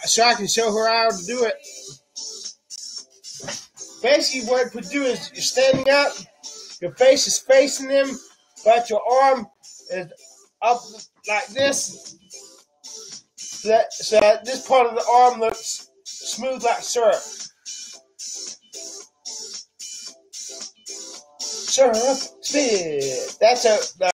so I can show her how to do it. Basically, what we do is you're standing up, your face is facing them, but your arm is up like this, so that this part of the arm looks smooth like syrup. Syrup spit. That's a